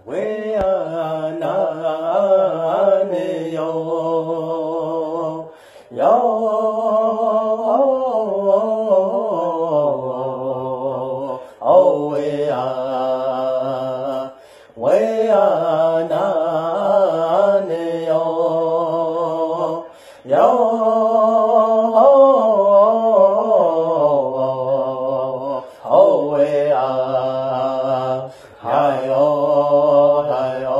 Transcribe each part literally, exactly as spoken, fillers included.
为啊那呢哟哟哦为啊为啊那呢哟哟哦为啊嗨哟嗨哟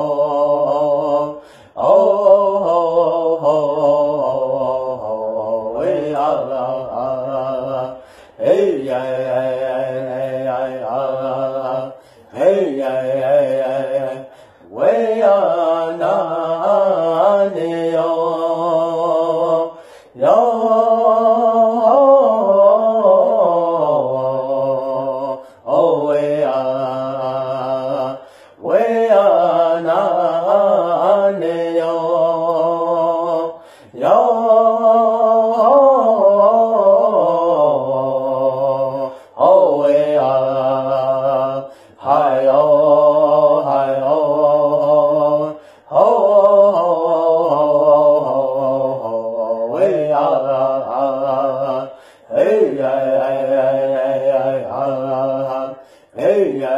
哦为啊嘿呀呀嘿呀呀为啊那呢哟哟哦为啊为啊那呢哟哟哦为啊嗨哟嗨哟哦为啊嘿呀嘿呀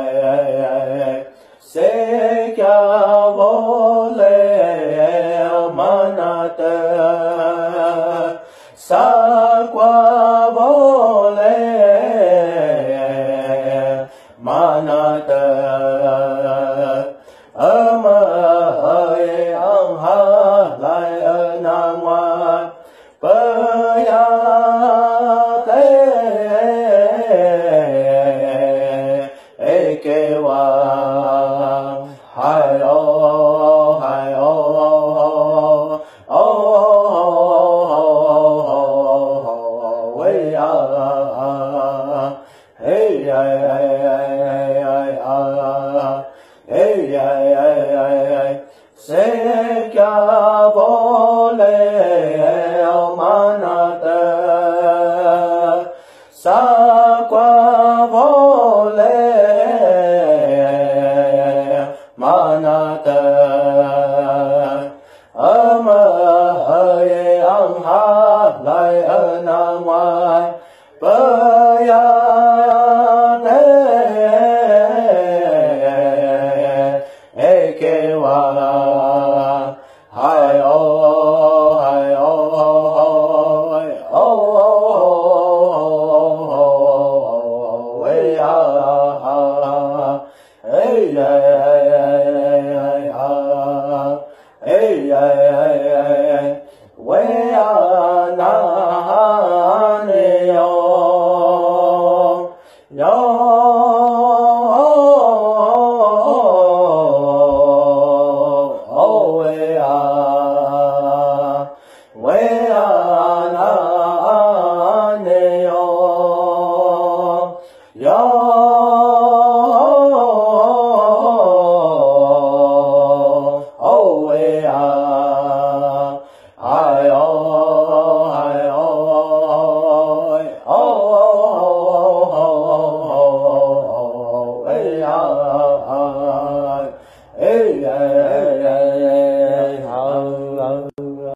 释迦牟尼玛那德萨瓜牟尼玛那德阿摩耶昂哈来阿那哇巴呀得诶给哇嗨哟嗨哟哦为啊嘿呀嘿呀释迦牟尼玛那德萨瓜牟尼玛那德阿摩耶昂哈来阿那哇巴呀得诶给哇嗨哟嗨哟哦为啊嘿呀嘿呀为啊那呢哟哟哦为啊为啊那呢哟哟